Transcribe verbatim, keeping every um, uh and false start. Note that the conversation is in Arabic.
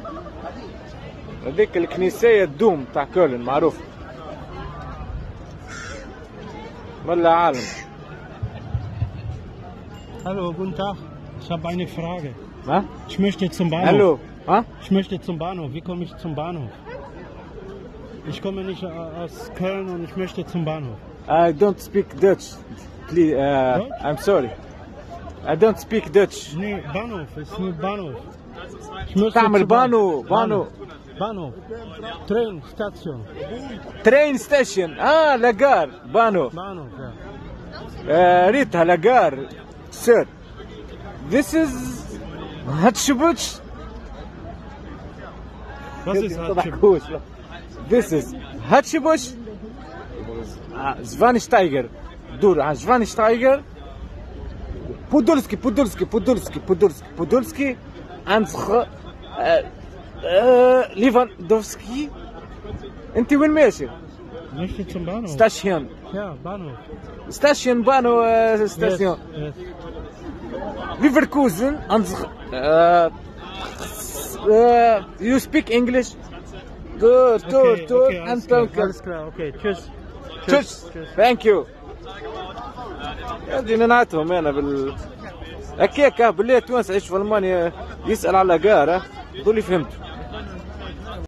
هذيك الكنيسية الدوم تاع كولن معروف ولا عالم. Hallo, guten Tag. Ich habe eine Frage. Was? Ich möchte zum Bahnhof. Hallo. Ha? Ich möchte zum Bahnhof. Wie komme ich zum Bahnhof? Ich komme nicht aus Köln und ich möchte zum Bahnhof. I don't speak Dutch. Please, uh, Deutsch? I'm sorry. I don't speak Dutch. Nee, Bahnhof. Es ist nur Bahnhof. Ich möchte تعمل zum بانو بانو Bahnhof. Train Station. ترين ستيشن. اه لاجار بانو. Bahnhof, ja. آه ريتها لاجار سير. This is هاتشبوتش. Was ist Hatschib? This is هاتشبوش زفانشتايجر. دور على زفانشتايجر. بودولسكي بودولسكي بودولسكي بودولسكي بودولسكي أنسخ ليفاندوفسكي. أنت وين ماشي؟ Ich möchte zum Bahnhof. ستاشيون. Ja, Bahnhof. ستاشيون بانو ستاشيون. Yes, yes. ليفركوزن أنسخ. You speak English? Good, good, Okay, good. okay, alles أنت klar, alles klar. Okay, tschüss. تشوس. ثانك يو. هذه نعتهم انا بال هكاك بالله التوانسه يعيش في المانيا يسال على قاره دول فهمت.